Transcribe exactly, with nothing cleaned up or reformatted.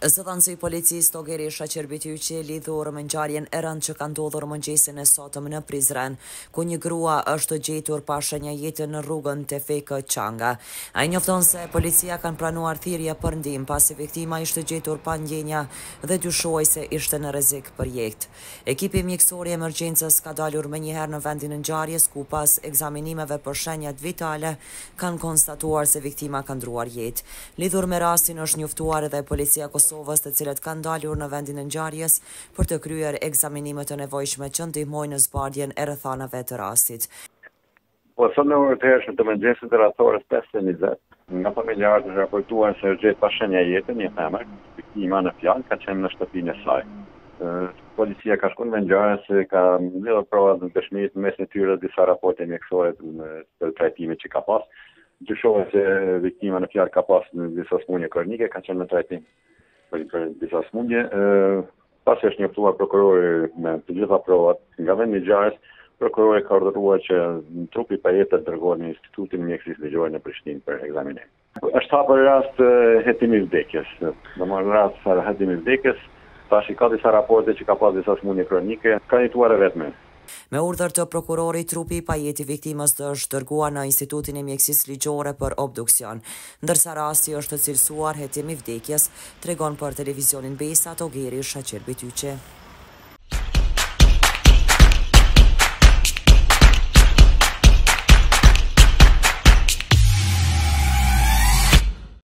Zëdhënësi policisë Togeri Shaqir Bityqi lidhur me ngjarjen e rëndë që ka ndodhur mëngjesin e sotëm në Prizren, ku një grua është gjetur pa shenjajete në rrugën Tefek Çanga. Ai njofton se policia kanë pranuar thirrje për ndihmë pasi viktima ishte gjetur pa ndjenja dhe dyshohej se ishte në rrezik për jetë. Ekipi mjekësor i emergjencës ka dalur menjëherë në vendin e ngjarjes, ku pas ekzaminimeve për shenjat vitale kanë konstatuar se viktima ka ndruar jetë. Lidhur me rastin është njoftuar edhe policia Kosovës, të cilët kanë dalur në vendin e ngjarjes për të kryer ekzaminimet e nevojshme që ndihmojnë në zbardhjen e rrethanave të rastit. Po sot në orët e hershme të mëngjesit të rreth pesë e njëzet, nga familjarët raportuan se është gjetur pa shenjajete një femër, viktima në fjalë ka qenë në shtëpinë e saj. Policia ka shkuar në ngjarje se ka mbledhur prova të dëshmitë mes në tyre disa raporte mjekësore të trajtimit që ka pas. Dyshohet se viktima në fjalë ka pas në disa smundje kronike, ka qenë në trajtim për disa smundje. Pasi është njoftuar prokurori me të gjitha provat nga vendi i ngjarjes, prokurori ka urdhëruar që trupi pa jetë të dërgohet në Institutin Mjekësisë Ligjore në Prishtinë për ekzaminim. Është hapur rast hetimi vdekjes. Domethënë rast hetimi vdekjes, tash ka disa raporte që ka pas disa smundje kronike, ka jetuar e vetme. Me urdhër të prokurorit, trupi i pajeti viktimës është dërguar në Institutin e Mjekësisë Ligjore për obduksion, ndërsa rasti është cilësuar hetimi vdekjes, tregon për televizionin Besa Togeri Shaqir Bityqi.